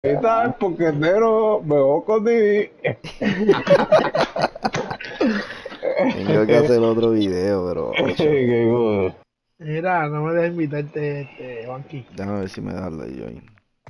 Ahorita el poquetero me voy con Didi. Tengo que hacer otro video, pero Qué bueno. Mira, no me dejes invitarte, Juanqui. déjame ver si me da la join.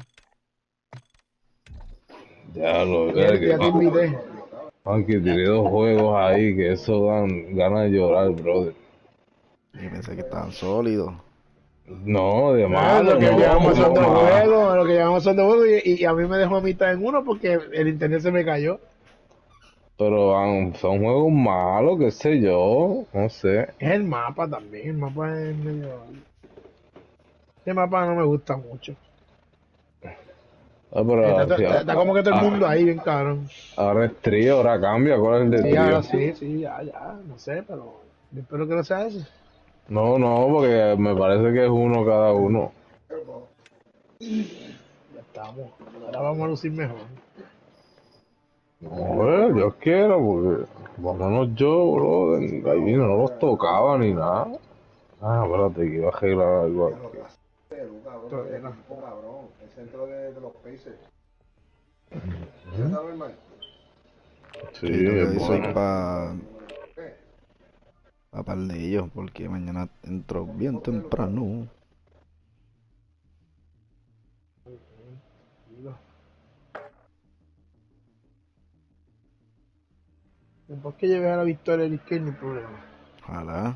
Ya lo Ya, veo que ya te invité. aunque tiré dos juegos ahí que eso dan ganas de llorar, brother. Y pensé que estaban sólidos. No, de ¿Sabes? malo, Lo que llevamos son dos no. juegos, lo que llevamos son dos juegos y a mí me dejó a mitad en uno porque el internet se me cayó. Pero son juegos malos, qué sé yo, no sé. Es el mapa también, el mapa es medio... Ese mapa no me gusta mucho. Ah, pero Está, sí, está como que todo el mundo ahí bien cabrón. ahora es trío, ahora cambia, ¿cuál es el de Sí, ahora trío? sí, sí, ya, no sé, pero yo espero que no sea ese. No, no, porque me parece que es uno cada uno. Ya estamos, ahora vamos a lucir mejor. No, Dios quiera, porque vámonos yo, bro. Ahí vino, no los tocaba ni nada. Ah, espérate, que iba a arreglar algo aquí. Todavía no. Sí, Sí, lo que es hoy soy bueno. para par de ellos, porque mañana entro bien temprano. Después que lleves a la victoria el izquierdo, no hay problema. Ojalá.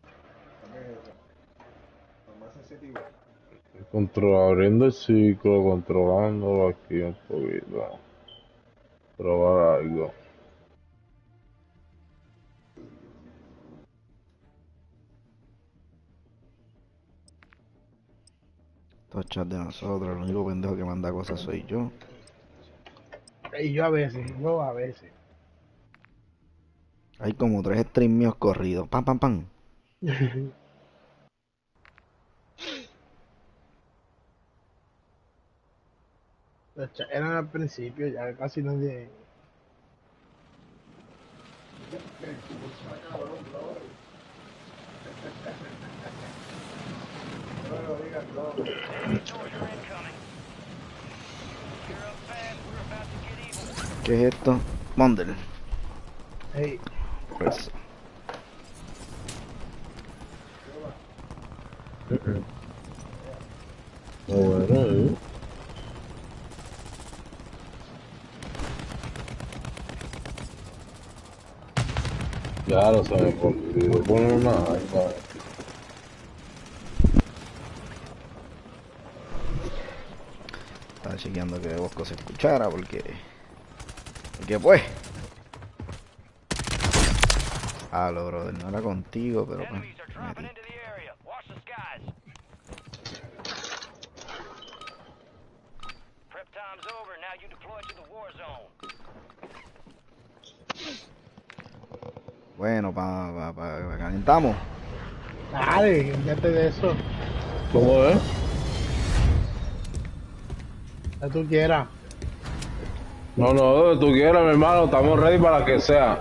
Abriendo el ciclo, controlándolo aquí un poquito. Probar algo. Estos chats de nosotros, el único pendejo que manda cosas soy yo. Y yo a veces. Hay como 3 streams míos corridos. Pam, pam, pam. Los chats eran al principio, ya casi nadie. ¿Qué es esto? Bundle. Hey, Pues, Bueno, ya lo sabes, porque si lo ponen una arma. estaba chequeando que Bosco se escuchara porque... Porque pues... Halo, brother, no era contigo, pero pues... Me metí. Bueno, calentamos. dale, olvídate de eso. ¿Cómo es? Ya tú quieras. No, no, donde tú quieras, mi hermano, estamos ready para que sea.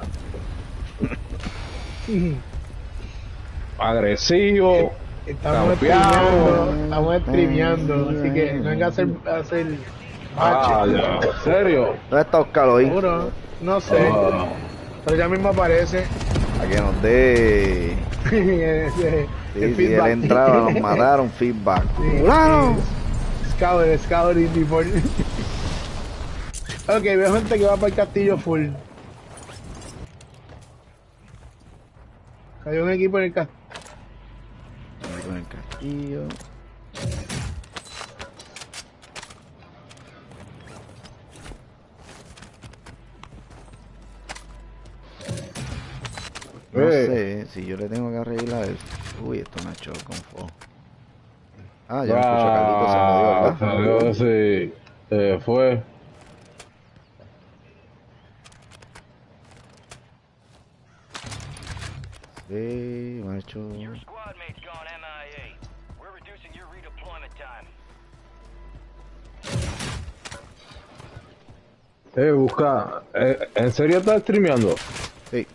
Agresivo, Estamos campeado. streameando, así que no hay que hacer Ah, bache. ya, ¿en serio? ¿Dónde está Oscar hoy? Seguro, no sé, Ah, pero ya mismo aparece A que nos dé... el Sí, sí, él feedback. entraba, nos mataron, feedback. Sí, ¡Fulano! Scout y before. Ok, veo gente que va para el castillo full. Hay un equipo en el castillo. Ahí con el castillo. No sé si yo le tengo que arreglar el... Uy, esto me ha hecho con fuego. Ah, ya me escucho a Carlito, se jodió, ¿verdad? salió, sí, fue. Sí, macho. Busca, ¿en serio estás streameando? Sí,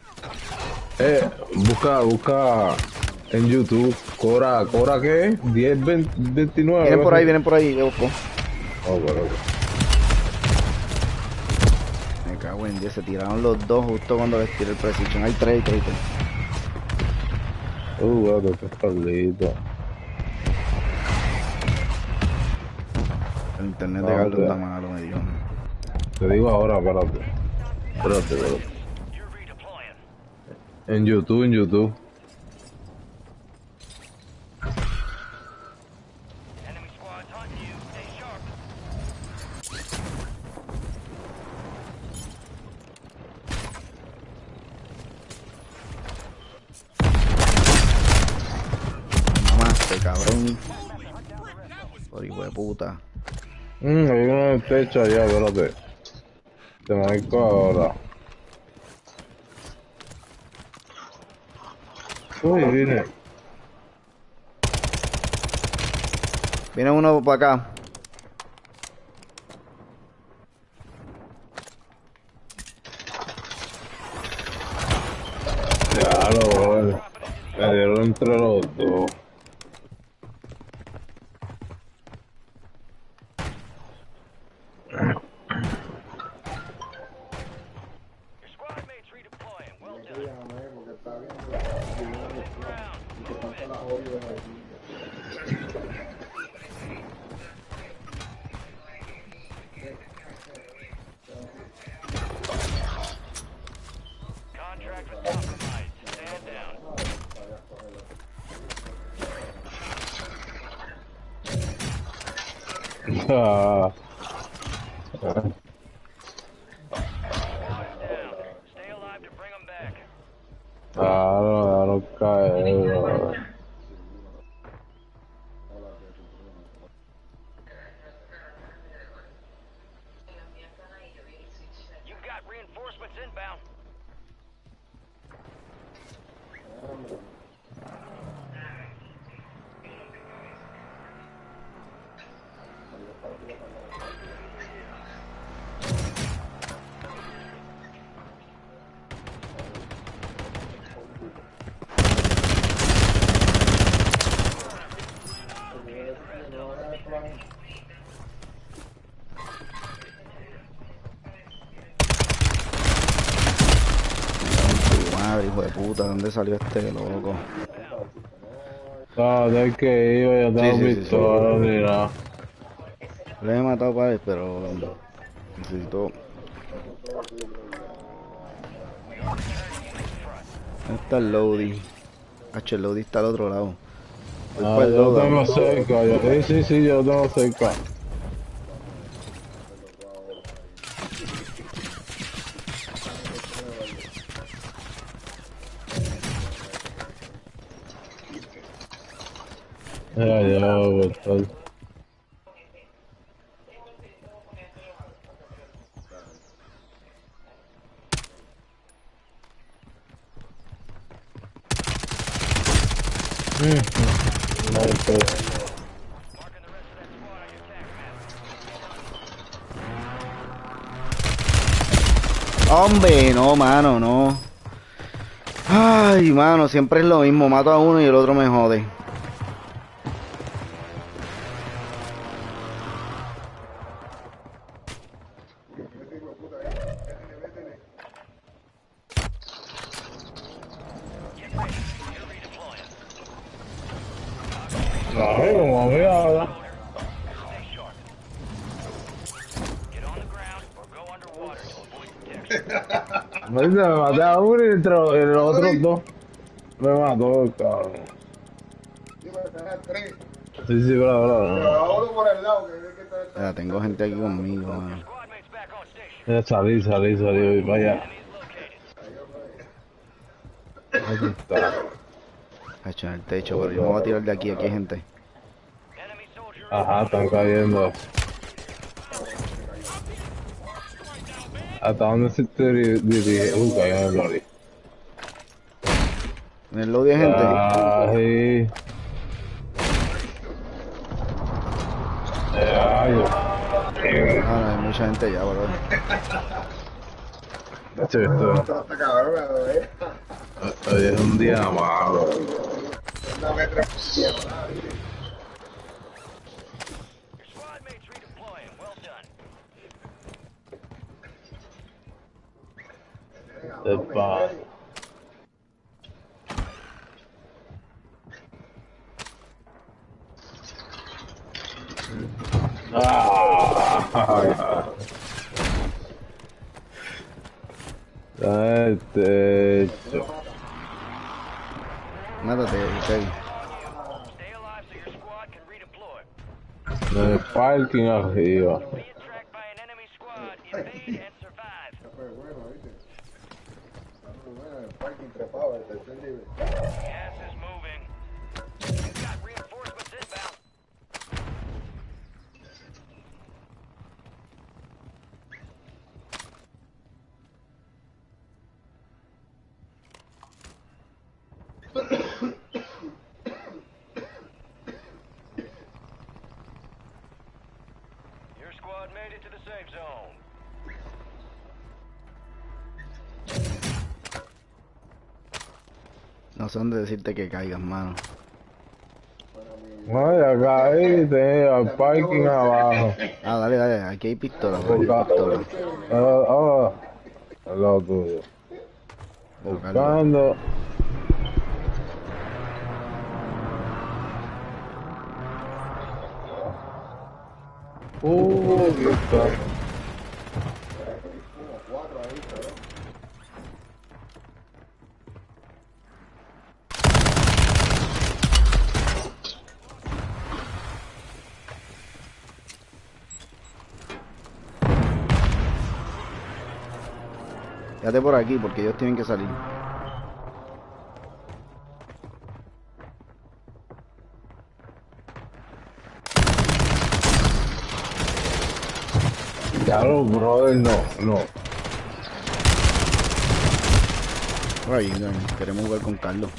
Busca en YouTube, Cora ¿qué? 10, 20, 29. vienen por ahí, le busco. Oh, bueno. vendí, se tiraron los dos justo cuando les tiré el precision. Hay tres. Gato, qué Carlito. El internet de No, Carlos te- está malo, me dijo. Te digo ahora, espérate. Espérate. En YouTube. Mamaste, cabrón. Por hijo de puta. Hay uno en el techo allá, espérate. Te marco ahora. Uy, vine. Viene uno para acá. Claro, bro. Me dieron entre los dos. Ah, claro, caer, bro. Tu madre, hijo de puta, ¿dónde salió este loco? De que iba, ya tengo Sí. pistola ni nada. Le he matado para él, pero necesito. ¿Dónde está el Lodi? El Lodi está al otro lado. Voy para el Yo lo loadout. tengo cerca. Sí, yo lo tengo cerca. Ya, brutal. No, pues. Hombre, no, mano, no. Ay, mano, siempre es lo mismo. Mato a uno y el otro me jode. Ay, como mira ahora. Me maté a uno y entre los otros dos me mató, cabrón. Sí, bro. Ya, tengo gente aquí conmigo, mano. Ya salí, voy para allá. Aquí está. Hecho en el techo, pero yo me voy a tirar de aquí, aquí hay gente. Ajá, están cayendo. ¿Hasta dónde se te dirige? Cayó en el lobby. En el lobby hay gente. Ay. Ay. Ah, no, hay mucha gente ya, bro. Hoy es un día malo. Epa. Ah. Este hecho. Mátate, Kevin. Stay alive so your squad can redeploy. En el parking arriba. Being tracked by an enemy squad. Evade and survive. Gas is moving. You've got reinforcements inbound. Your squad made it to the safe zone. No sé dónde decirte que caigas, mano. Ay, acá ahí tenía el parking abajo. Ah, dale, dale. Aquí hay pistola, aquí hay pistola. Al lado tuyo. Pero, Carlos, Buscando. Aquí está. quédate por aquí porque ellos tienen que salir. Ya los brother, no. Por ahí, queremos jugar con Carlos.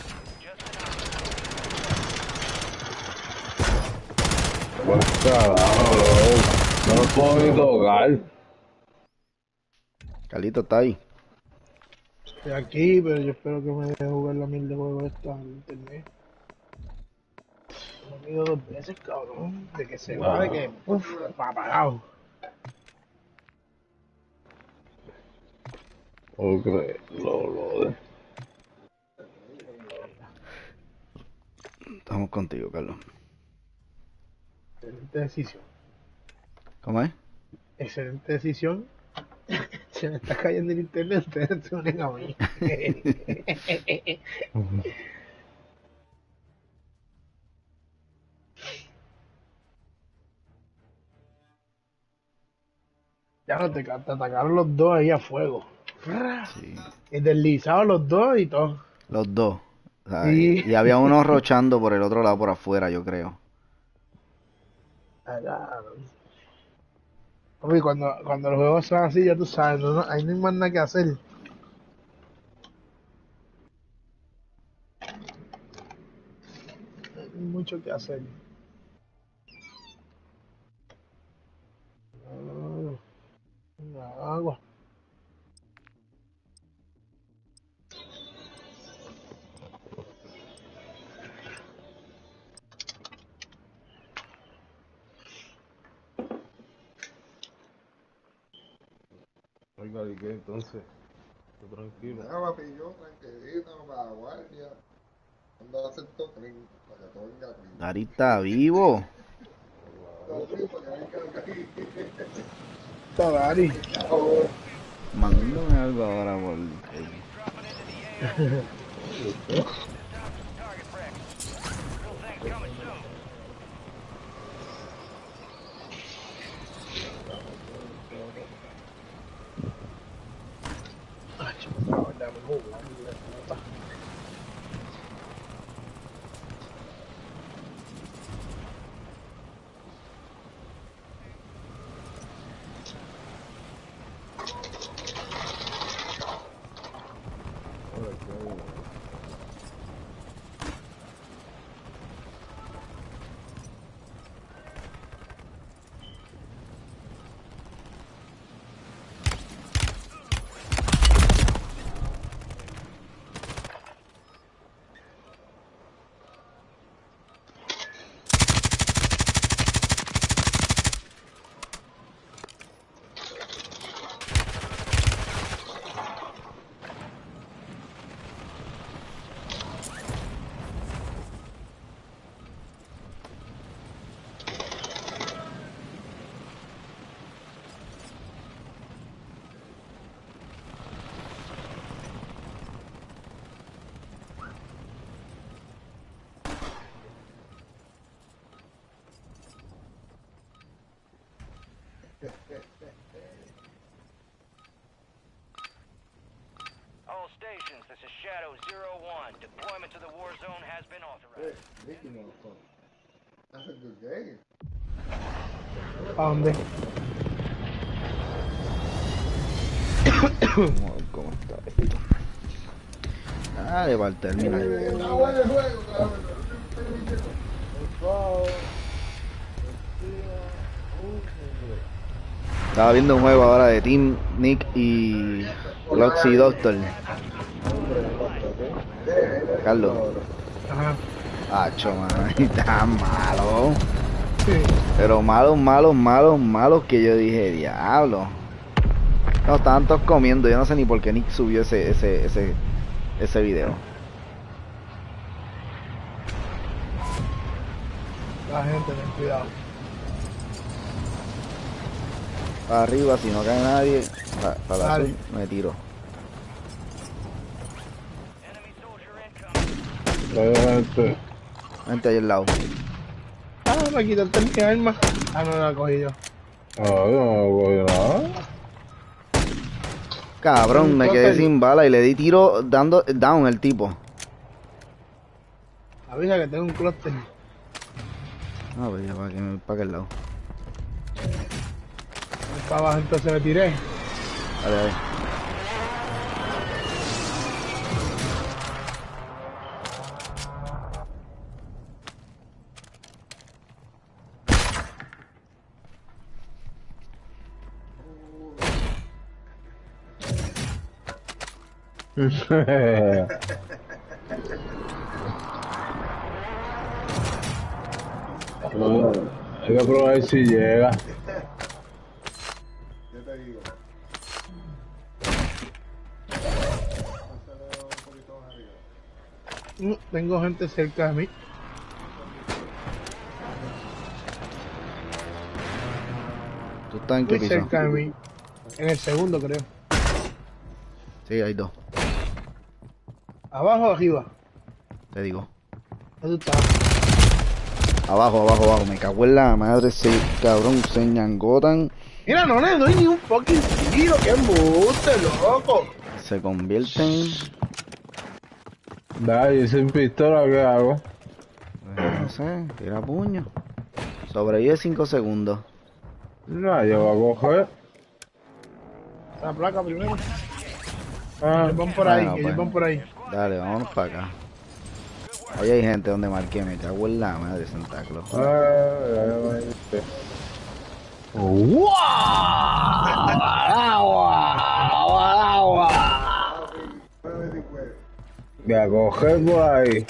Pues carajo, brother. No lo puedo ni tocar. Carlito está ahí. Estoy aquí, pero yo espero que me deje jugar la mil de juego esta en internet. Me he ido 2 veces, cabrón. De que se va, de que, apagado. ¿Puedo creerlo, brother? Estamos contigo, Carlos. Excelente decisión. ¿Cómo es? Excelente decisión. Se me está cayendo el internet, ustedes se unen a mí. Ya no te atacaron los dos ahí a fuego. Sí. Y deslizados los dos y todo. Los dos. O sea, Sí. y había uno rochando por el otro lado, por afuera, yo creo. Uy, cuando los juegos son así, ya tú sabes, ahí no hay más nada que hacer. No hay mucho que hacer. Agua. Oiga, ¿y qué entonces? Estoy tranquilo. Ya, papi, yo tranquilito para la guardia. Ando a hacer todo clean, para que todo venga clean. Dari está vivo. Todo clean, para que venga clean. Está Dari. Mándame algo ahora por Facebook. Target practice. Real things coming soon. Ay, chupado, dame un jugo, dame una pelota. is Shadow 01. Deployment to the war zone has been authorized. Nicky motherfucker. That's a good game. ¿A dónde? Vamos a ver cómo está esto. Dale, para el terminal. Está bueno el juego, cabrón. Estaba viendo un juego ahora de Team, Nick y Roxy Doctor. Carlos. Ajá. Acho, man, está malo. Sí. Pero malos que yo dije, diablo. No, estaban todos comiendo. Yo no sé ni por qué Nick subió ese video. La gente, ten cuidado. Para arriba, si no cae nadie, para la Dale. azul, me tiro. Enemy soldier incoming. Obviamente. Vente ahí al lado. Ah, me quitaste mi arma. Ah, no la cogí yo. Ay, no voy nada. Cabrón, me quedé sin bala y le di tiro dando down el tipo. Avisa que tengo un clúster. A ver, ya para aquel lado. Para abajo entonces me tiré. Dale, dale. Hay que probar si llega. Yo te digo. Pásale un poquito más arriba. Tengo gente cerca de mí. ¿Tú estás en qué Muy piso? cerca de mí. En el segundo, creo. Sí, hay dos. ¿Abajo o arriba? Te digo. ¿Dónde tú estás? Abajo. Me cago en la madre, cabrón, se ñangotan. Mira, no le doy ni un fucking tiro. ¡Qué embuste, loco! Se convierten. Dale, sin pistola, ¿qué hago? No sé, tira puño. Sobrevive 5 segundos. No, yo voy a coger. La placa primero. Ah, Ellos van por ahí, Bueno, ellos pues. van por ahí. Dale, vámonos para acá. Ahí hay gente donde marqué, me cago en la madre, Santa Claus. Mueve si puede. voy a coger por ahí.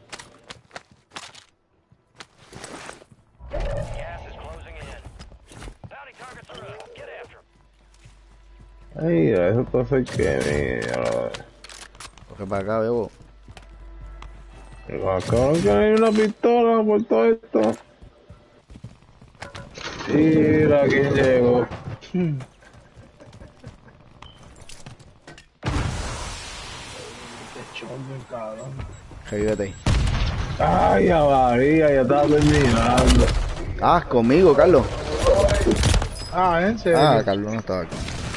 Gas is closing in. Bounty targets are up. Get after 'em. Ay, eso entonces que mira. Coge para acá, bebo. Acaban que hay una pistola por todo esto. Mira quién llegó. Cabrón. Revívete ahí. Ay, María, ya estaba terminando. Ah, conmigo, Carlos. Ah, ¿en serio? Ah, Carlos no estaba aquí.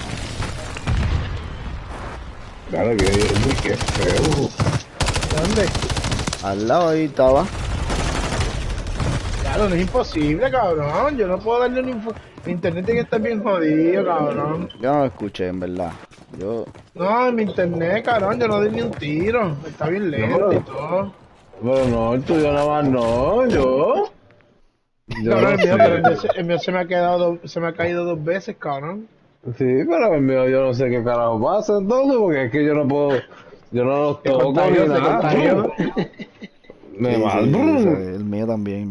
Claro que feo. ¿Dónde? Al lado ahí estaba. Claro, no es imposible, cabrón. Yo no puedo darle ni info. Mi internet tiene que estar bien jodido, cabrón. Yo no lo escuché, en verdad. Yo. No, en mi internet, cabrón, yo no doy ni un tiro. Está bien lento y todo. Pero no, el tuyo nada más no, yo. Yo Cabrón, no el mío, sé. pero el mío se me ha quedado, se me ha caído 2 veces, cabrón. Sí, pero el mío yo no sé qué carajo pasa entonces, porque es que yo no puedo, yo no los Se toco ni contagió, se nada. contagió. Me Sí, mal. el mío también,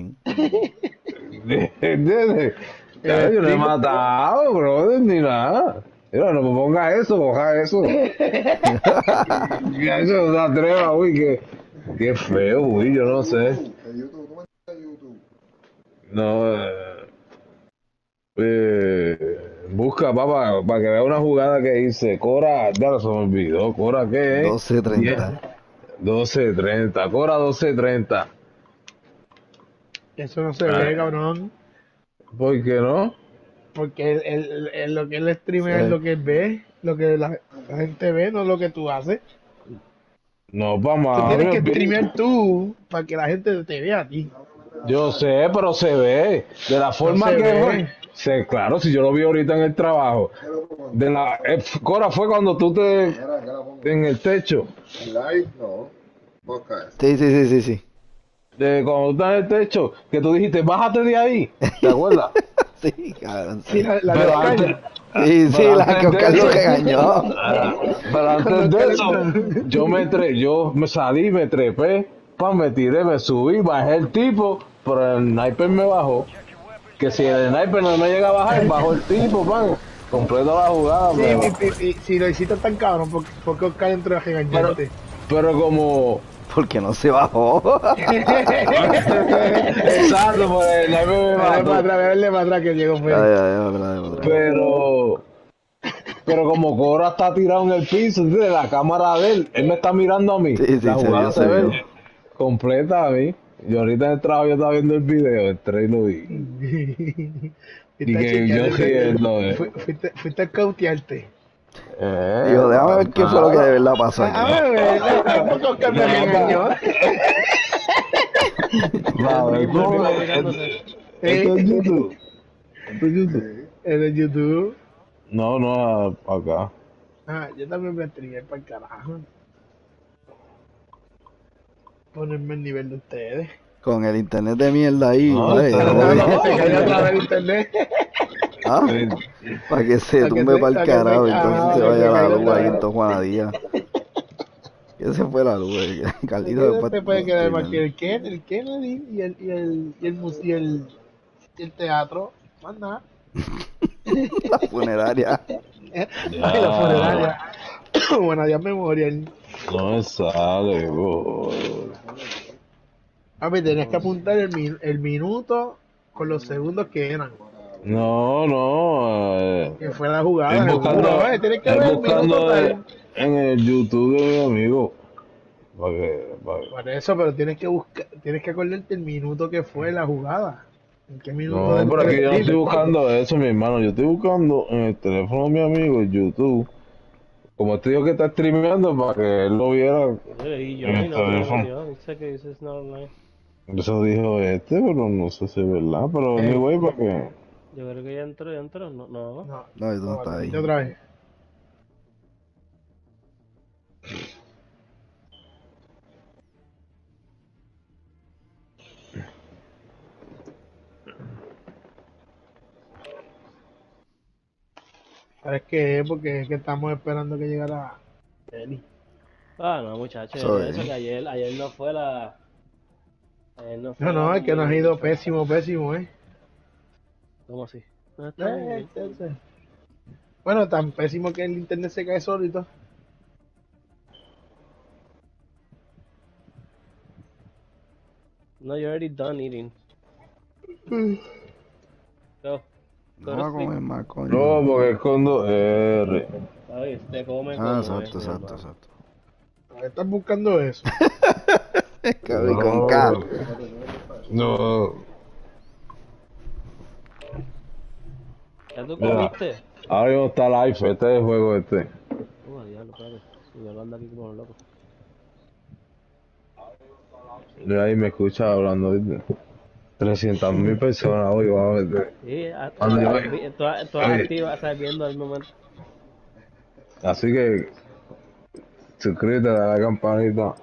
¿Entiendes? Claro, yo no he matado, brother, ni nada. Mira, no me ponga eso, coja eso. Ya eso se atreva, uy, qué feo, uy, yo no sé. En YouTube, ¿cómo está en YouTube? No, busca, papá, para que vea una jugada que hice. Cora, ya se me olvidó. ¿Cora qué es? 12:30. 12:30. Cora 12:30. Eso no se ve, cabrón. ¿Por qué no? Porque lo que él streamea es lo que él ve, lo que la gente ve, no lo que tú haces. No, pa' Tú tienes que Mario. streamear tú para que la gente te vea a ti. Yo sé, pero se ve. De la forma se que ve. fue. Claro, si yo lo vi ahorita en el trabajo. Cora, fue cuando tú te. Mira, ¿qué la pongo? En el techo. Live, no. Podcast. Sí. De cuando tú estás en el techo. Que tú dijiste, bájate de ahí. ¿Te acuerdas? Sí, cabrón. Sí, Sí, la de Pero Oscar. antes, sí, pero la antes que Oscar de lo eso- regañó. Pero antes Cuando de Oscar eso, entró. yo me salí, me trepé, me tiré, me subí, bajé el tipo, pero el sniper me bajó. Que si el sniper no me llega a bajar, bajó el tipo, pan. Completo la jugada, Sí, si lo hiciste tan cabrón, porque Oscar entró a regañarte. pero como... Porque no se bajó. Exacto, pues el sniper me Dale para mató. atrás, dale para atrás que llegó Ay, fue. otra. Pero como Cora está tirado en el piso, de la cámara de él me está mirando a mí. Sí, La se jugada vio, se se ve vio. completa a mí. Yo ahorita en el trabajo yo estaba viendo el video, entré y lo vi. Y que yo riendo, Fuiste a cautearte. Digo, déjame ver qué fue lo que de verdad pasó A aquí. ver, tampoco Oscar me regañó. Va, a ver, ¿cómo? Esto es YouTube. Esto es YouTube. En el YouTube. No, acá. Ah, yo también me streamé para el carajo. Ponerme el nivel de ustedes. Con el internet de mierda ahí, No, ¿vale? está- Joder. No, se cayó otra vez el internet. Ah, para que se Pa' que tumbe se- para pa' el que se- carajo, ajá, entonces se que vaya se la caiga luz otra ahí vez. en todo Juanadía. Que se fue la luz, Carlito ¿Qué después. te puede quedar más que el Kennedy y el teatro? Más nada. La funeraria. Ay, la funeraria. Buena Dios Memorial. No me sale, bro. A ver, tenías que apuntar el minuto con los segundos que eran. No. Que fue la jugada. Estoy seguro. buscando, Tienes que estoy ver el minuto buscando tal. en el YouTube de mi amigo. Para que. Por eso, pero tienes que acordarte el minuto que fue la jugada. ¿En qué minuto No, del pero aquí yo no estoy stream? buscando eso, mi hermano. Yo estoy buscando en el teléfono de mi amigo, en YouTube. Como te digo que está streameando para que él lo viera Y yo en el no, teléfono. dice que dices no online. Eso dijo pero no sé si es verdad. Pero anyway, para que. Yo creo que ya entró, no. No, No, eso no está ahí. vete otra vez. ¿Sabes qué? Porque es que estamos esperando que llegara Eli. Ah, no, muchachos, Sorry. eso que ayer no fue la... Ayer no fue No, la es que nos ha ido combinación. pésimo, ¿Cómo así? No, está bien. Bueno, tan pésimo que el internet se cae solito. No, you're already done eating. Go. No va a comer más, coño. No, porque es con 2R. Ay, usted come Ah, como exacto, es, exacto, hermano. exacto. Estás buscando eso. Cabrón, con K. No. ¿Ya tú Mira. comiste? Ahora mismo está live. Este es el juego este. Diablo, espérate. Si yo lo ando aquí como un loco. De ahí me escucha hablando, ¿viste? 300.000 personas hoy, vamos a meter. Sí, Ando yo ahí. todas Oye. activas, estás viendo al momento. Así que suscríbete, dale a la campanita.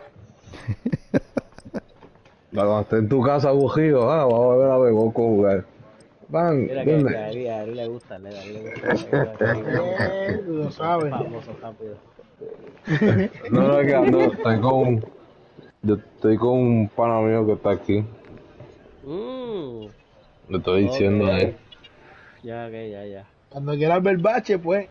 Cuando estés en tu casa aburrido, vamos a ver a Beboco jugar. Van, Mira que ¿dónde? a Ari le gusta, a Ari le gusta. Tú lo sabes. Famoso rápido. No, es que yo estoy con un pana mío que está aquí. Le estoy diciendo a él. Ya, ya. Cuando quieras ver bache, pues.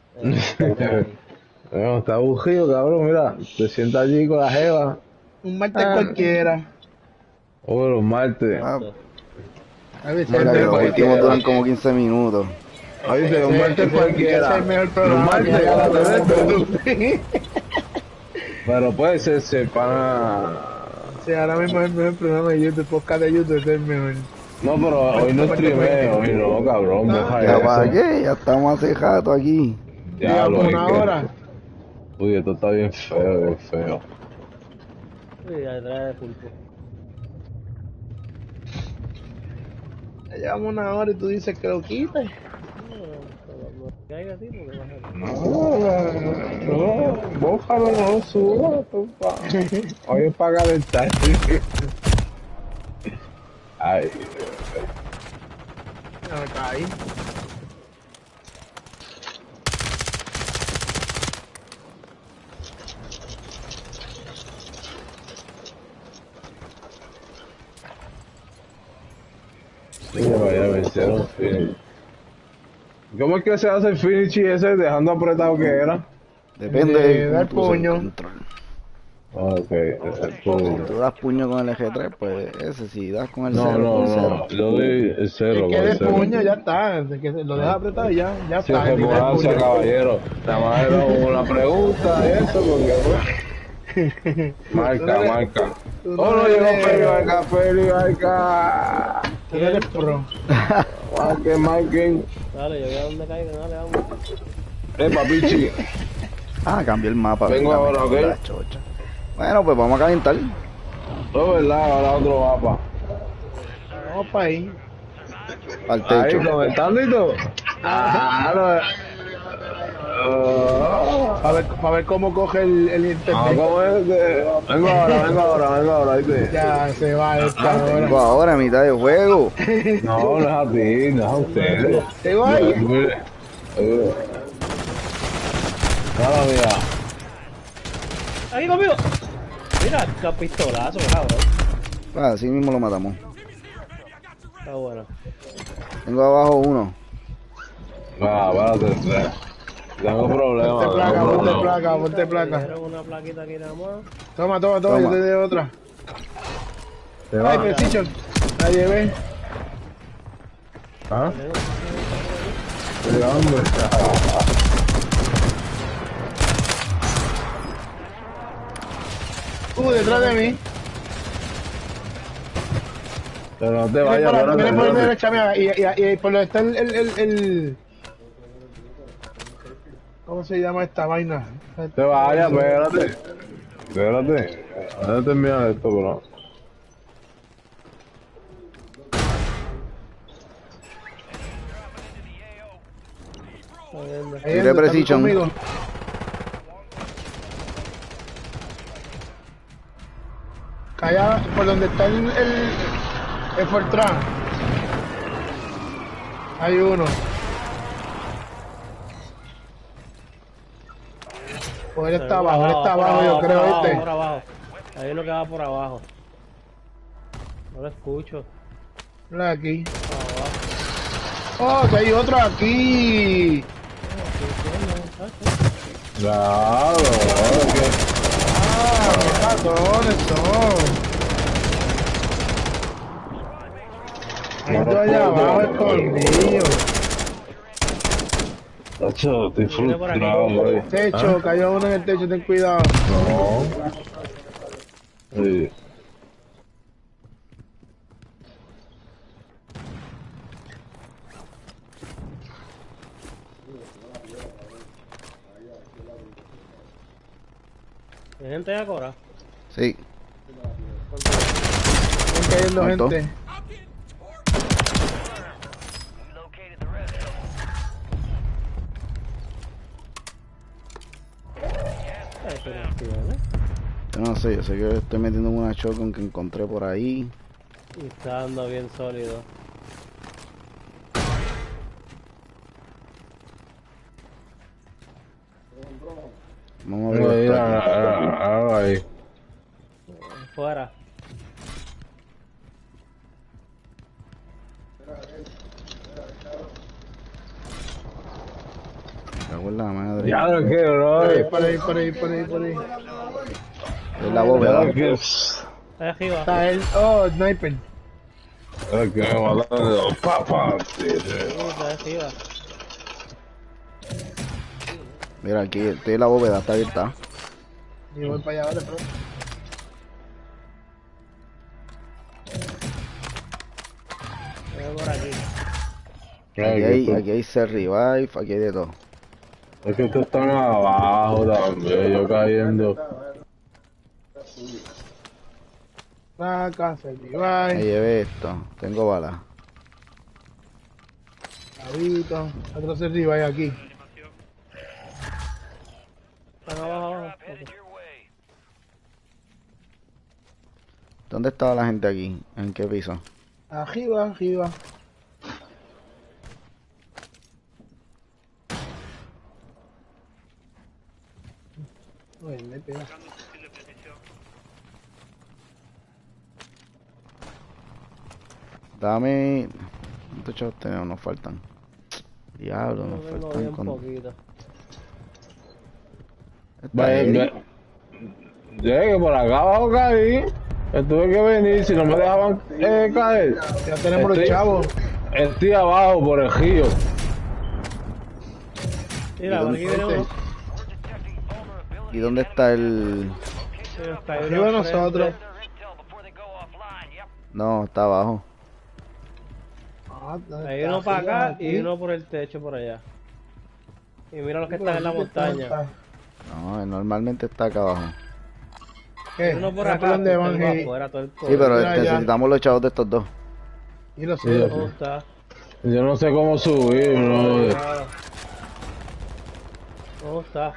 Bueno, está aburrido, cabrón, mira. Te sientas allí con la jeva. Un martes cualquiera. O los martes. Ah, A ver, mira que los últimos duran como 15 minutos. Oíste, un martes cualquiera. Es el mejor Los programa que martes hay a a la la TV. TV. Pero puede ser ese pana. O sea, ahora mismo es el mejor programa de YouTube, podcast de YouTube es el mejor. No, pero hoy no streameo, hoy no, cabrón, moja ¿Ya para eso. qué? Ya estamos hace rato aquí. Ya Digamos lo una hora. Uy, esto está bien feo, bien feo. Uy, detrás de pulpo. Ya llevamos una hora y tú dices que lo quites. No caiga a ti porque vas a ver. No, bójalo, no lo subas, papá. Hoy es pagar el taxi. Ay, Ya me caí. mira, vaya, me hicieron finish. ¿Cómo es que se hace el finish ese dejando apretado que era? Depende De de cómo dar tú uses el puño. control. Ok, el Si puño. tú das puño con el G3, pues ese. Si das con el No, 0, no, pues el no, 0. yo doy el cerro El que con el de cerro. puño ya está. El que lo deja apretado y ya Si está. es El nivel ambulancia, puño. caballero. Nada más era una pregunta, eso, porque Tú marca, no eres, marca. tú Oh, no no llegó eres, Feli, marca, Feli, marca. tú no eres pro. Marquen, marquen. Dale, yo voy a donde caiga, dale, vamos. Papichi. Ah, cambié el mapa. Vengo ¿verdad? Me ahora, cago en ¿ok? la chocha. Bueno, pues vamos a calentar. No, verdad, ahora otro mapa. Vamos para ahí. Al Ahí, techo. comentando y todo. Ah, no. Para ver cómo coge el internet. ¿Cómo es? Vengo ahora, ¿viste? Ya se va esta Vengo hora. ahora a mitad de juego. No, no es a ti, no es a ustedes. Se va ahí. Nada, mira. ¡Aquí conmigo! Mira, qué pistolazo, cabrón. Ah, así mismo lo matamos. Está bueno. Tengo abajo uno. Espérate. Tengo problemas. Ponte placa. Quiero una plaquita aquí nada más. Toma, yo Toma. te doy otra. Te Ay, va. Precision. La llevé. ¿Ah? Hombre. Detrás de mí. Pero no te Viene vayas, por la espérate. derecha mía. Y por donde está el... ¿Cómo se llama esta vaina? Te vayas, espérate. Espérate. Voy a terminar esto, bro. Ahí Tiré anda, está Precision. conmigo. Calla por donde está el Fortran. Hay uno. Pues él está abajo, yo creo, ¿viste? Por abajo. Hay uno que va por abajo. No lo escucho. Mira aquí. Abajo. Oh, que hay otro aquí. Claro, Qué ratones son. Hay dos allá abajo escondidos. Tacho, estoy Viene por aquí. frustrado, güey. Techo, cayó uno en el techo, ten cuidado. No. Sí. ¿Hay gente allá ahora? Sí. Están cayendo ¿Cuánto? gente. Located the rest of them. Yo no sé, yo sé que estoy metiendo una shotgun que encontré por ahí. Y está dando bien sólido. Vamos a ver esto aquí. Ahí. Fuera. Me cago en la madre. Ya lo que, bro. Por ahí. Es la bóveda. Ahí arriba. Está él. Oh, sniper. Es que me mataron. Papá. Está arriba. Mira, aquí estoy en la bóveda, está abierta. Y voy para allá, vale, bro. Voy por aquí. Aquí hay C-Revive, aquí hay de todo. Es que estos están abajo también, yo cayendo. La casa, el Me Levi, llevé esto. Tengo balas. Javito, otro se Levi aquí. Están abajo, abajo. Drop headed your way. ¿Dónde estaba la gente aquí? ¿En qué piso? Arriba, arriba. Uy, me pega. Dame... ¿Cuántos chavos tenemos? Nos faltan. Diablo, No nos tengo faltan bien con... poquito. ¿Está Eddie? Llegué por acá abajo caí. Tuve que venir, si no me dejaban caer. Ya tenemos los chavos. Estoy abajo por el río. Mira, por aquí viene uno. ¿Y dónde está el...? Sí, nos cayó Arriba de uno al frente. nosotros. Intel before they go offline. Yep. No, está abajo. Ah, ¿dónde Hay está? uno para Arriba, acá y aquí. uno por el techo por allá. Y mira los que están en la montaña. No, normalmente está acá abajo. ¿Qué? Hay uno por Mira acá. dónde van, tengo hey. afuera todo el Sí, pero Mira, ya. necesitamos los chavos de estos dos. Y lo Sí, sé. ¿Dónde está? Yo no sé cómo subir, bro. ¿Dónde está?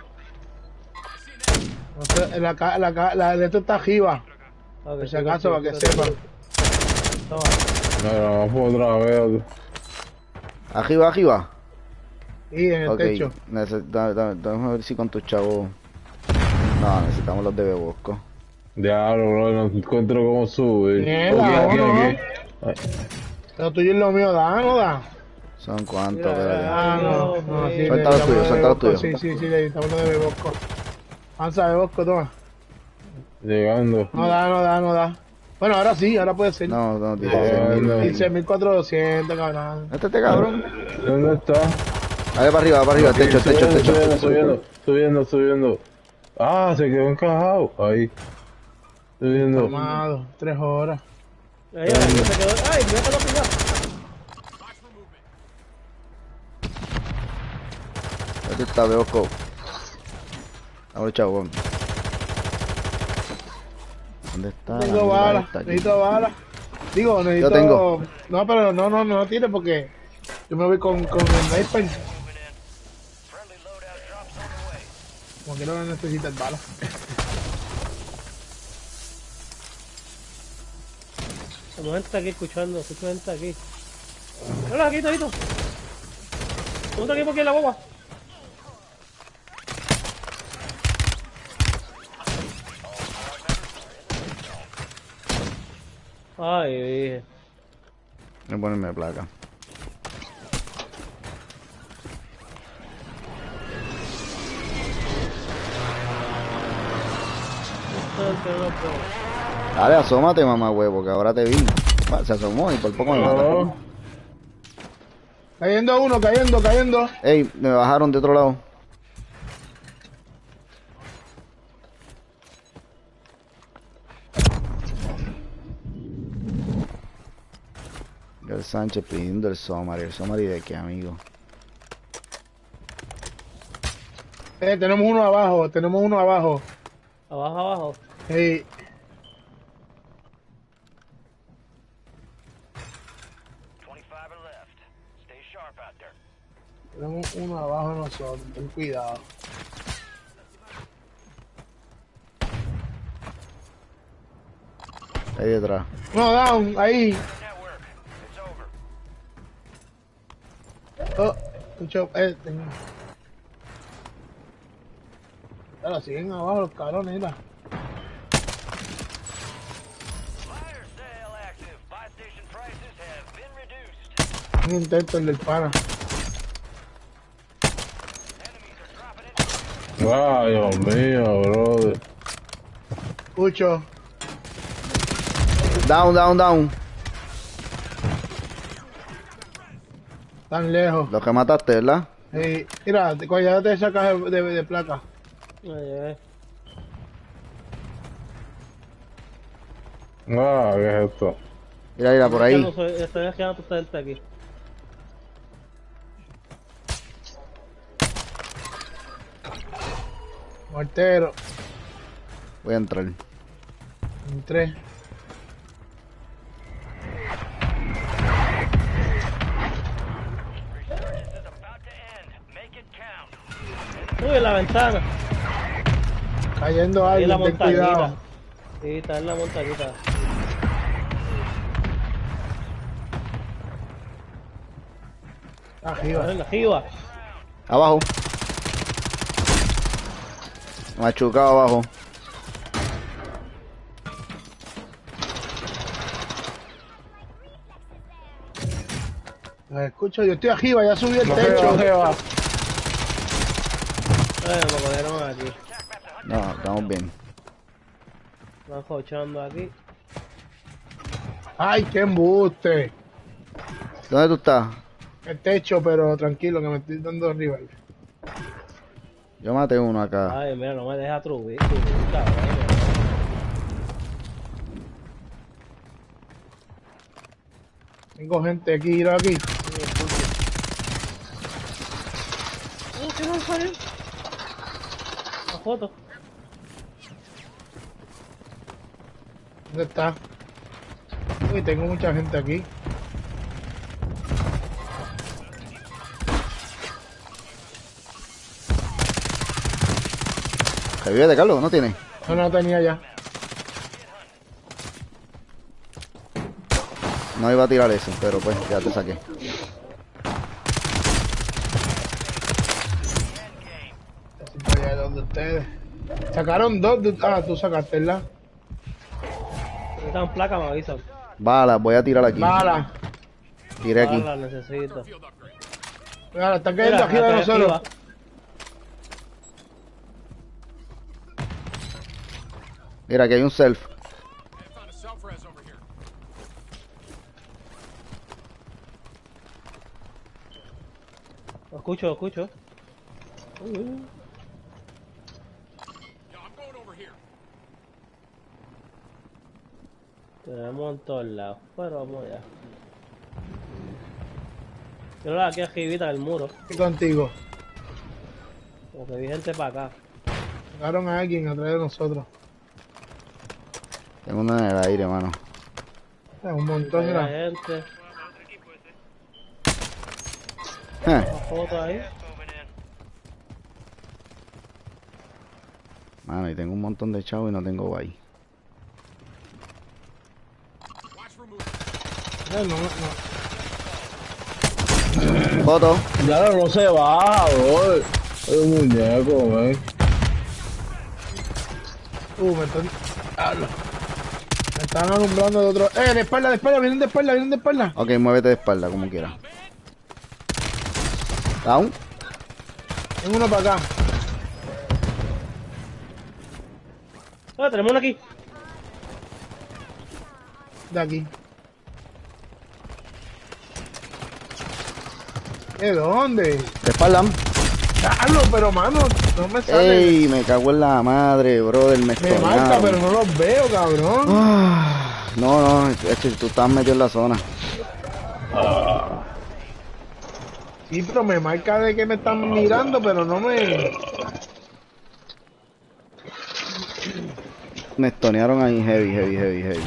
No sé, la de esto está arriba. Ok, Por si acaso, para que sepan. Toma. No, vamos por otra vez. Arriba, arriba. Y en el Ok, techo. vamos a ver si con tus chavos... No, necesitamos los de Bebosco. Diablo, bro, no encuentro cómo subir. Mierda, Aquí, ¿no? aquí. Lo tuyo es lo mío, ¿da? ¿No da? ¿Son cuántos? Mira, Espérate. Ah, no, sí, Suelta los tuyos, suelta los tuyos. Sí, necesitamos lo de Bebosco. Avanza, Bebosco, toma. Llegando. No da. Bueno, ahora sí, ahora puede ser. No, no, Ah, 16.000. no. 15.400, cabrón. Este cabrón. ¿Dónde está? Dale para arriba, techo, Subiendo. Ah, se quedó encajado. Ahí. Subiendo. Tomado, 3 horas. Ahí, ahí, se quedó. ¡Ay, me quedó pillado! Este está Bebosco. Vamos, chavos. ¿Dónde está? Tengo La mierda balas, esta aquí? necesito balas. Digo, necesito... tengo. No, pero no tires porque yo me voy con el sniper. Friendly loadout drops on the way. Como que no necesitas balas. La mujer está aquí escuchando, escucho gente aquí. Hola, aquí, Torito. Otro equipo aquí en la boba. Ay, dije. Voy a ponerme placa. Dale, asómate, mamá huevo, que ahora te vi. Ah, se asomó y por poco me mata. No. Cayendo uno, cayendo. Ey, me bajaron de otro lado. El Sánchez pidiendo el Somari de qué, amigo. Tenemos uno abajo. Abajo, abajo. Hey, 25 are left. Stay sharp out there. tenemos uno abajo de nosotros, ten cuidado. Ahí detrás. No, down, ahí. Network. It's over. Oh, escucho, Ahora siguen abajo los cabrones, mira. Fire sale active. Buy station prices have been reduced. Un intento el del pana. Enemies are dropping it. Ay, Dios mío, brother. Escucho. Down. Tan lejos. Los que mataste, ¿verdad? Hey, mira, cuando ya te sacas de placa. Ay, ay. Ah, ¿qué es esto? Mira, por ahí. Estoy dejando toda esta gente aquí. Mortero. Voy a entrar. Entré. Resurgence is about to end. Make it count. Uy, en la ventana. Cayendo Ahí en la alguien, ten montañita. cuidado. Sí, está en la montañita. Arriba. Arriba. Abajo. Machucado abajo. Me escucho, yo estoy arriba, ya subí el No techo. se va. Me cogieron aquí. No, estamos bien. Están jochando aquí. Ay, qué embuste. ¿Dónde tú estás? El techo, pero tranquilo, que me estoy dando arriba. Yo maté uno acá. Ay, mira, no me deja subir, cabrón. Tengo gente aquí, mira aquí. ¿Qué no salió? La foto. ¿Dónde está? Uy, tengo mucha gente aquí. ¿Revívete, Carlos? ¿No tiene? No, no tenía ya. No iba a tirar eso, pero pues ya te saqué. Así para allá donde ustedes. Sacaron dos. Ah, tú sacaste, ¿verdad? Están placas, me avisan. Balas, voy a tirar aquí. Bala. Tiré aquí. Ahora las necesito. Mira, están cayendo Mira, arriba de acá nosotros. arriba. Mira, aquí hay un self. Lo escucho, lo escucho. Tenemos en todos lados, pero vamos ya. Yo la aquí arribita del muro, Estoy contigo. como que vi gente para acá. Sacaron a alguien atrás de nosotros. Tengo uno en el aire, mano. Un montón, Hay mira. gente, Eh, una foto ahí. Mano, y tengo un montón de chavos y no tengo guay. No, no, no. Foto. Ya no se va, bro. Es un muñeco, man. Me están. Hablo. Me están alumbrando de otro. De espalda, vienen de espalda, vienen de espalda. Ok, muévete de espalda, como quieras. Down. Tengo uno para acá. Ah, tenemos uno aquí. De aquí. ¿De dónde? De espalda. Hablo, pero mano, no me sale. Ey, me cago en la madre, brother. Me Me marca, estoñaron. pero no los veo, cabrón. No, es que tú estás metido en la zona. Sí, pero me marca de que me están mirando, pero no me. Me estonearon ahí heavy.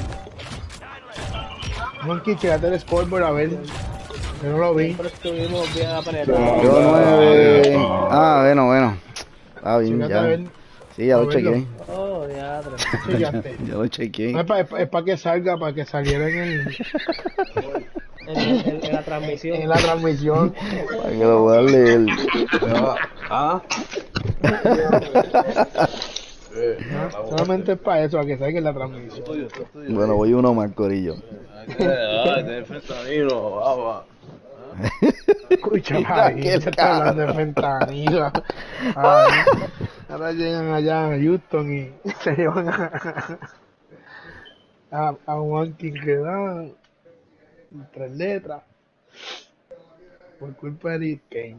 Monkey, chécate el scoreboard a ver. Yo no lo vi. Siempre estuvimos bien apretados. Yo 9. Ah, bueno. Está bien, Chécate a ya. ver. Sí, ya lo A verlo. chequeé. Oh, diadre. Chequeaste. Ya lo chequeé. No, es para que salga, para que saliera En la transmisión. en la transmisión. Para que lo puedas leer. Ah, Solamente es para eso, para que salga en la transmisión. Bueno, voy uno más, corillo. ay, de fentanilo, baba. Escucha, Mira ahí, qué ya está hablando de fentanilo. Ay, ahora llegan allá a Houston y se llevan a un Monkey que da 3 letras por culpa de Rick Kane.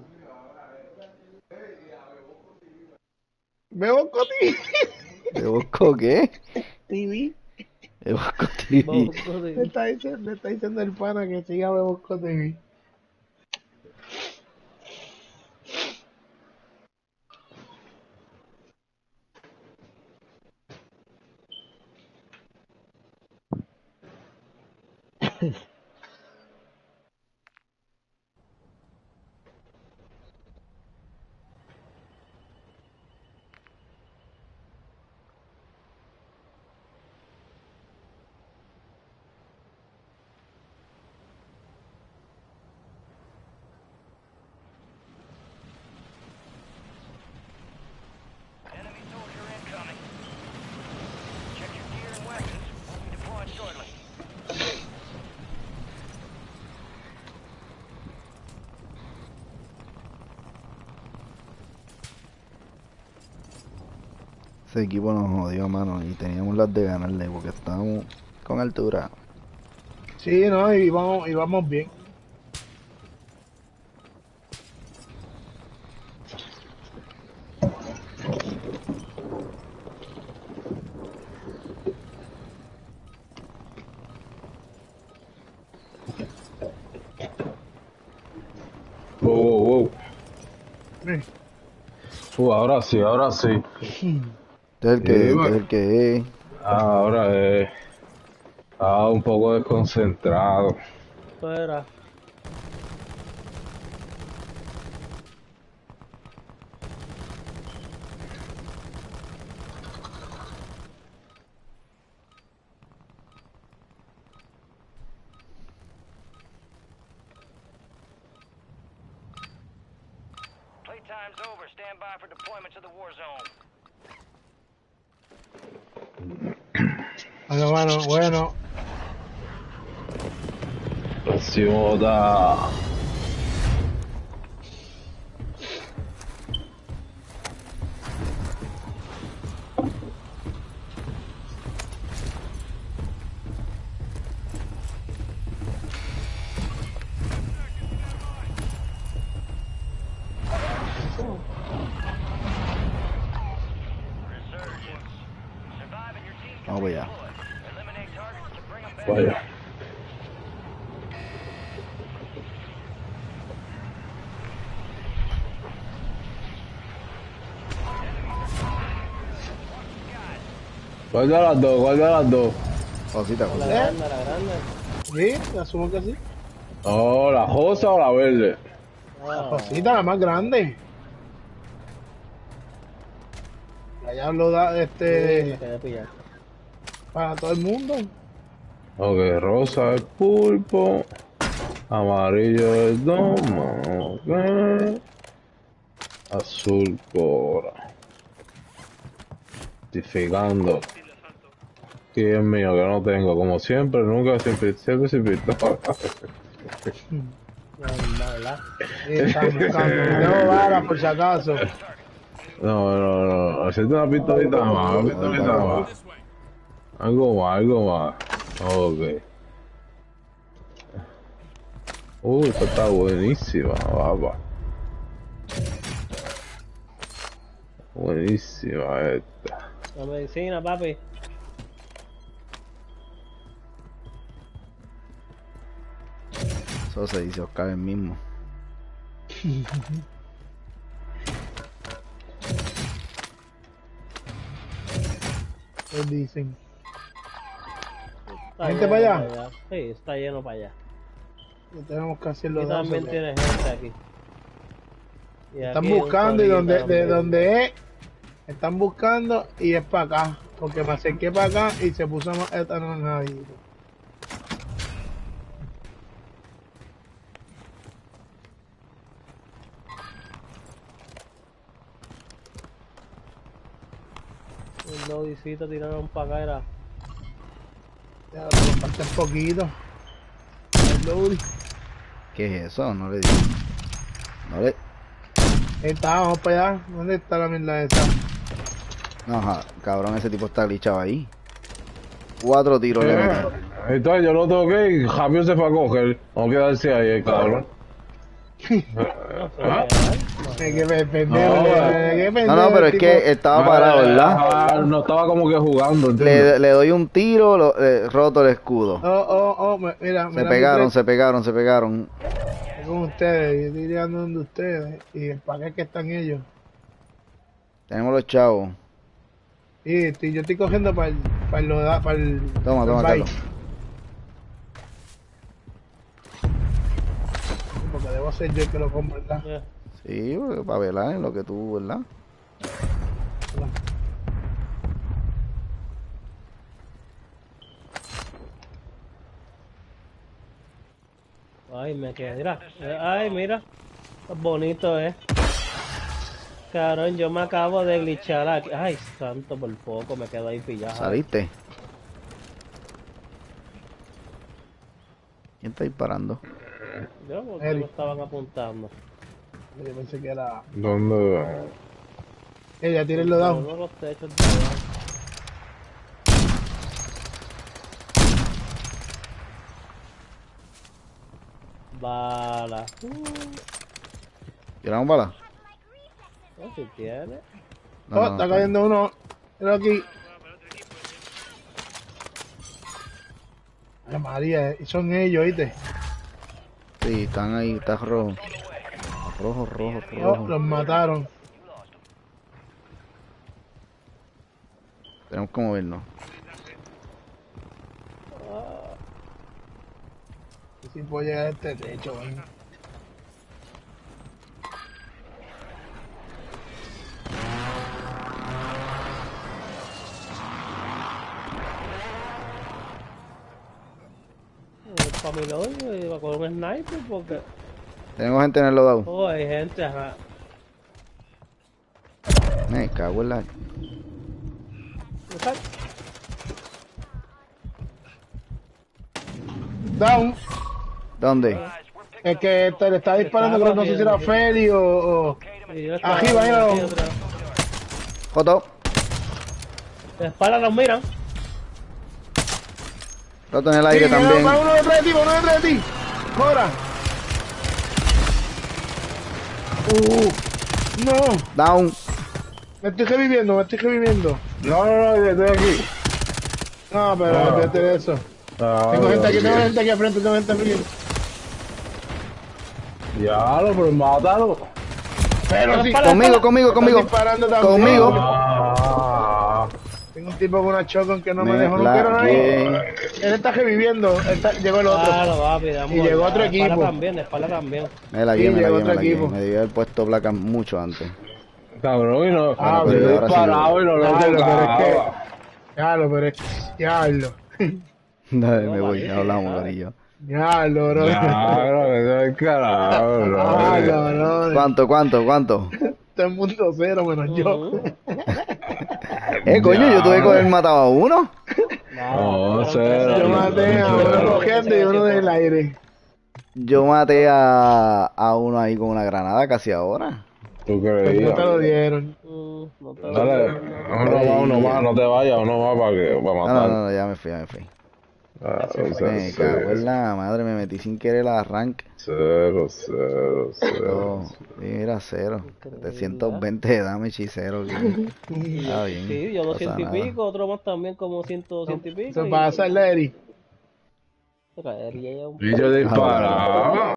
¿Me busco ti? ¿Te busco qué? TV. Te busco TV. Le está diciendo el pana que siga Me Busco TV. Enemy soldier incoming. Check your gear and weapons. We'll be deploying shortly. Ese equipo nos jodió, mano, y teníamos las de ganarle porque estábamos con altura. Sí, no, y vamos bien. Wow, wow, wow. Eh, Ahora sí, ahora sí. Este es el que, Sí, este va. es el que es. Ahora un poco desconcentrado. Espera. Playtime's over. Stand by for deployment to the war zone. Bueno, mano, bueno. Próximo da. Resurgence. Survive and your team can Vamos allá. redeploy. Eliminate targets to bring them back. Vaya. Guarda las dos, guarda las dos. Cosita, La cosita. grande, la grande. Sí, asumo que sí. Oh, la rosa o la verde. La cosita, la más grande. Allá lo da Me este quedé pillado. para todo el mundo. Ok, rosa es pulpo. Amarillo es domo. Ok. Azul cora. Identificando. Sí, es mío, que no tengo. Como siempre, nunca, siempre sin pistola. ¿Verdad? Están buscando. Tengo bala por si acaso. No. Hacerte una pistolita más, una pistolita más. Algo más. Ok. Esta está buenísima, papá. Buenísima esta. La medicina, papi. Eso se dice Oscar el mismo. Pues dicen. Está ¿Gente lleno para allá? Sí, está lleno para allá. Que tenemos que hacerlo. Aquí también tiene gente aquí. Y Están aquí hay un buscando y corillo de también. donde es. Están buscando y es para acá. Porque me acerqué para acá y se puso más anaranjadito. Un lodicito tiraron para acá, era. Ya, pero falta un poquito. El loading. ¿Qué es eso? No le digo. No le. Ahí está, vamos para allá. ¿Dónde está la mierda esa? No, cabrón, ese tipo está glitchado ahí. 4 tiros le metí. Entonces yo lo toqué y Javier se fue a coger. Vamos a quedarse ahí, el cabrón. ¿Ah? Es que me pendejo. No, pero es que estaba parado, ¿verdad? No estaba como que jugando, ¿entiendes? Le doy un tiro, roto el escudo. Mira, Se pegaron. Estoy con ustedes, yo estoy llegando donde ustedes. ¿Y para qué que están ellos? Tenemos los chavos. Sí, yo estoy cogiendo para el Toma, bike. Carlos. a ser yo el que lo compre, ¿verdad? Ya. Sí, para velar en lo que tú, ¿verdad? Ay, me quedé, mira. Ay, mira. Qué bonito, Cabrón, yo me acabo de glitchar aquí. Ay, santo, por poco me quedo ahí pillado. ¿Saliste? ¿Quién está disparando? Yo, porque Eric. me estaban apuntando. Yo pensé que era. ¿Dónde? Ella, tírenlo down. Uno de los techos de abajo. Bala. ¿Tiramos bala? No, si tiene. No, Oh, no, está está cayendo uno. Mira aquí. Ay, María, son ellos, ¿viste? bien. Sí, están ahí, está rojo. Rojo, rojo, Oh, rojo. los mataron. Tenemos que movernos. Si puedo llegar a este techo, güey. Para mi lado, iba con un sniper porque. Tenemos gente en el loadout. Oh, hay gente, ajá. Me cago en la... Ajá. Down. ¿Dónde? Es que le está disparando, pero no sé si era Feli o... Y yo estaba Arriba, míralo. aquí otra vez. Joto. De espalda nos miran. Roto en el Sí, aire mira, también. va uno detrás de ti, va uno detrás de ti. Ahora. No, Down. me estoy reviviendo, me estoy reviviendo. No, yo estoy aquí. No, pero olvídate de eso. Tengo gente aquí, tengo gente aquí al frente, tengo gente aquí. Diablo, pero mátalo. Pero sí, Conmigo. están disparando también. Conmigo. Ah, Tengo un tipo con una shotgun que no me Me dejó, no la quiero nadie. bien. Él está reviviendo, llegó el otro. Claro, papi, Y llegó otro de espalda equipo. también, de espalda también. Me la Sí, guié, me la llegó guié, me otro la guié. equipo. Me debía haber puesto placa mucho antes. cabrón, y no. Ah, yo pero ahora sí disparado voy. y no lo Claro, pero es que... tocaba. Diablo, pero es que... Diablo. Dale, No, me voy, vale, hablamos, sí, carillo. Diablo, bro. Claro, eso es carajo, Diablo, bro. ¿Cuánto? Todo el mundo cero menos yo. Ujú. Coño, yo tuve que haber matado a uno. No, Pero cero. Yo maté a uno Cero. cogiendo y uno del aire. Yo maté a uno ahí con una granada casi ahora. ¿Tú Pues creías? no te lo dieron. No te lo Dale, digo, uno más, no te vayas, uno más para matar. No, ya me fui. Ah, o sea, Me cago en la madre, me metí sin querer la arranque. cero. No, mira, 0. 720 de damage y 0. Está bien. Sí, yo no pasa 200 y nada. pico, otro más también como 100, 200 y pico. Se pasa el Larry. Caería un Y yo disparaba.